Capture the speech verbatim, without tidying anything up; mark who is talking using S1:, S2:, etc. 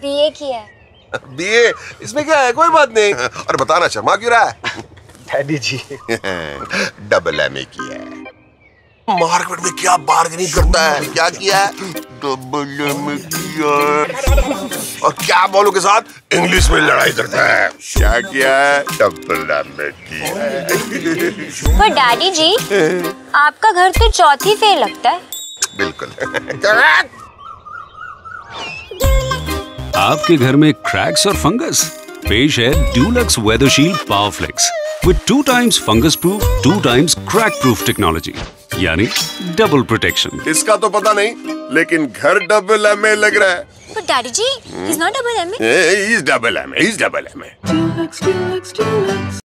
S1: BA किया है।
S2: BA? इसमें क्या है, कोई बात नहीं। और बताना शर्मा क्यों रहा है?
S3: डैडी जी
S2: डबल एमए किया है। मार्केट में क्या बार्गेनिंग करता है, क्या किया है? डबल एमए किया है। और क्या बोलो के साथ इंग्लिश में लड़ाई करता है, क्या किया है? डबल एमए किया है।
S1: पर डैडी जी आपका घर तो चौथी फेल लगता है।
S2: बिल्कुल।
S4: आपके घर में क्रैक्स और फंगस? पेश है Dulux Weathershield power flex with two times fungus proof, two times crack proof technology, यानी डबल प्रोटेक्शन।
S2: इसका तो पता नहीं, लेकिन घर डबल एमए लग रहा है।
S1: पर daddy ji, he's not double M A.
S2: He's double MA, he's double MA.